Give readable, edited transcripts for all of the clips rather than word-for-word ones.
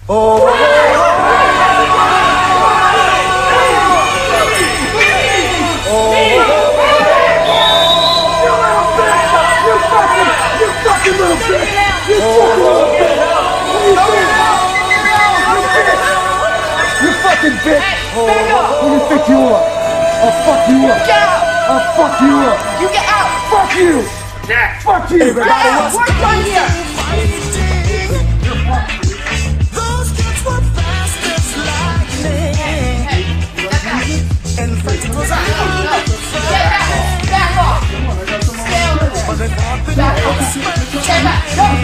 Bitch! Who you think you are? I'll fuck you up! Get out! I'll fuck you up! You get out! Fuck you! Next! Fuck you! Get out! We're done here! Those kids were fast as lightning. In fact, it was a Back off! Stay over there! Back off! Stay back!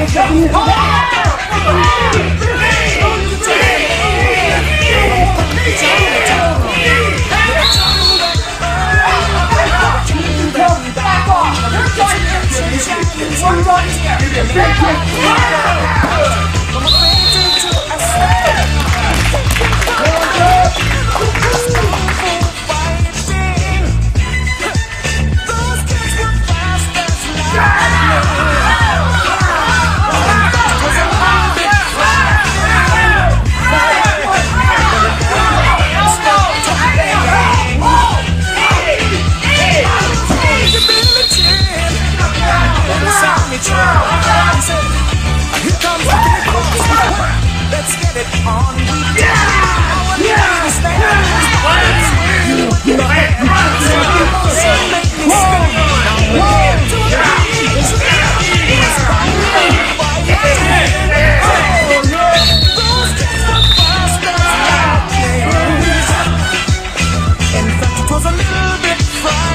Let's get it on. In fact, it was a little bit frightening.